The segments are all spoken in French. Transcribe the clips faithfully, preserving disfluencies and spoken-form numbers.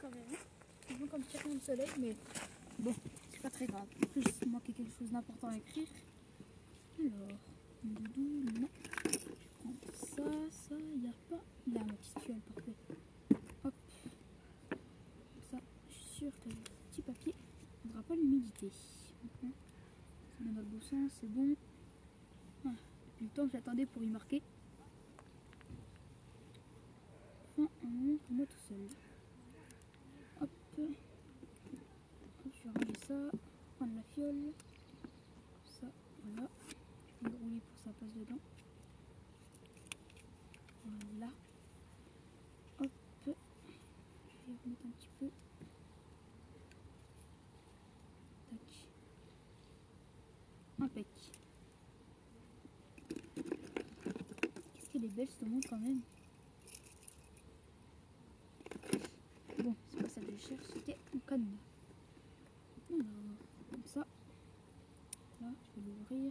quand même. C'est bon comme tirement de soleil, mais bon, c'est pas très grave. Il peut juste manquer quelque chose d'important à écrire. Alors, mon doudou, non. Je prends ça, ça, il n'y a pas. Là, ma petite fiole, parfait. Hop. Ça, je suis sûre que le petit papier ne prendra pas l'humidité. Ça met dans le bon sens, c'est bon. Ah, depuis le temps que j'attendais pour y marquer. Enfin, un moment pour moi tout seul. Hop. Hop, je vais ranger ça. Prendre la fiole. Ça, voilà. Je vais le rouler pour que ça passe dedans. Voilà. Hop. Je vais remettre un petit peu. Tac. Impec. Qu'est-ce qu'elle est belle cette montre quand même. Bon, c'est pas ça que je cherche, c'était un cadenas. Alors, comme ça. Là, je vais l'ouvrir.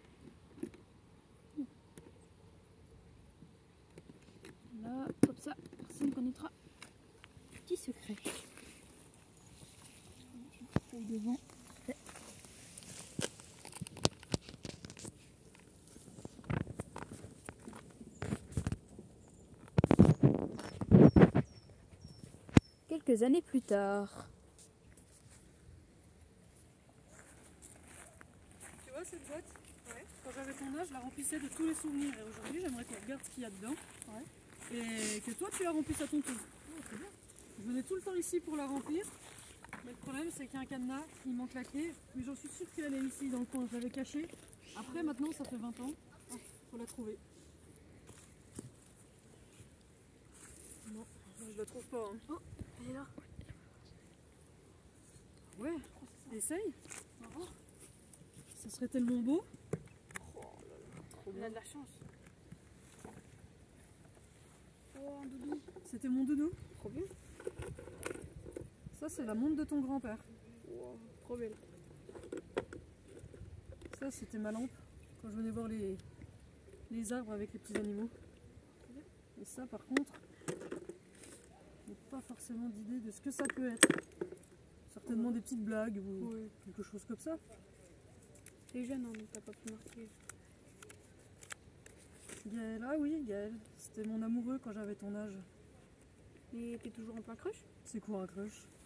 Là, comme ça, personne ne connaîtra. Petit secret. Je vais devant. Fait. Quelques années plus tard. Tu vois cette boîte? Ouais. Quand j'avais ton âge, je la remplissais de tous les souvenirs. Et aujourd'hui, j'aimerais qu'on regarde ce qu'il y a dedans. Ouais. Et que toi, tu la remplisses à ton tour. Oh, c'est bien. Je venais tout le temps ici pour la remplir. Mais le problème, c'est qu'il y a un cadenas, il manque la clé. Mais j'en suis sûre qu'elle est ici dans le coin. Je l'avais cachée. Après, maintenant, ça fait vingt ans. Il faut la trouver. Non, je la trouve pas. Hein. Oh, elle est là. Ouais, essaye. Ça serait tellement beau. Oh là là, trop bien. Elle a de la chance. Oh, un doudou. C'était mon doudou. Trop bien. Ça, c'est la montre de ton grand-père. Wow, trop belle. Ça, c'était ma lampe quand je venais voir les, les arbres avec les petits animaux. Et ça, par contre, j'ai pas forcément d'idée de ce que ça peut être. Certainement des petites blagues ou oui. quelque chose comme ça. T'es jeune, hein, donc t'as pas pu marquer. Gaël, ah oui, Gaël. C'était mon amoureux quand j'avais ton âge. Mais t'es toujours en plein crush? C'est quoi un crush?